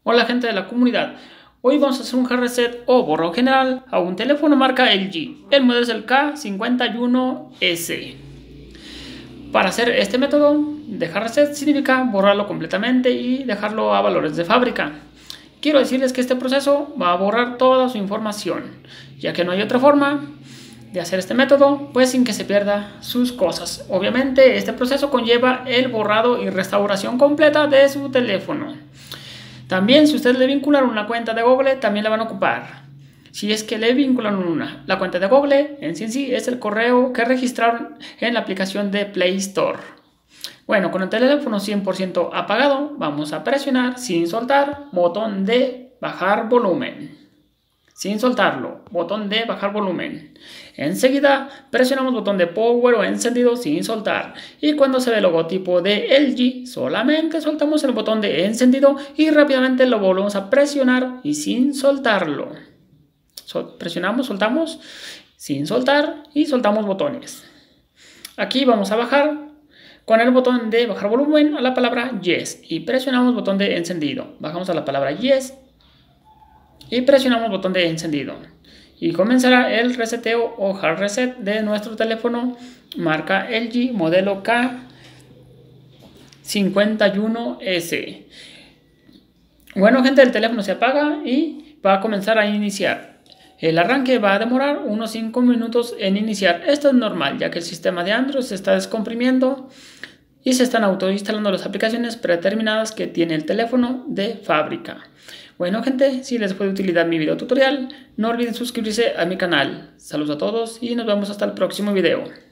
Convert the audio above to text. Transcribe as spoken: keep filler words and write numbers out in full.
Hola gente de la comunidad, hoy vamos a hacer un hard reset o borrado general a un teléfono marca L G, el modelo es el K cincuenta y uno S. Para hacer este método de hard reset significa borrarlo completamente y dejarlo a valores de fábrica. Quiero decirles que este proceso va a borrar toda su información, ya que no hay otra forma de hacer este método pues sin que se pierda sus cosas. Obviamente este proceso conlleva el borrado y restauración completa de su teléfono. También si ustedes le vinculan una cuenta de Google, también la van a ocupar. Si es que le vinculan una, la cuenta de Google en sí en sí es el correo que registraron en la aplicación de Play Store. Bueno, con el teléfono cien por ciento apagado, vamos a presionar sin soltar botón de bajar volumen. Sin soltarlo, botón de bajar volumen. Enseguida presionamos botón de power o encendido sin soltar. Y cuando se ve el logotipo de L G, solamente soltamos el botón de encendido y rápidamente lo volvemos a presionar y sin soltarlo. So, presionamos, soltamos, sin soltar y soltamos botones. Aquí vamos a bajar con el botón de bajar volumen a la palabra Yes y presionamos botón de encendido. Bajamos a la palabra Yes y presionamos botón de encendido y comenzará el reseteo o hard reset de nuestro teléfono marca L G modelo K cincuenta y uno S. Bueno gente, el teléfono se apaga y va a comenzar a iniciar. El arranque va a demorar unos cinco minutos en iniciar. Esto es normal ya que el sistema de Android se está descomprimiendo y se están autoinstalando las aplicaciones predeterminadas que tiene el teléfono de fábrica. Bueno gente, si les fue de utilidad mi video tutorial, no olviden suscribirse a mi canal. Saludos a todos y nos vemos hasta el próximo video.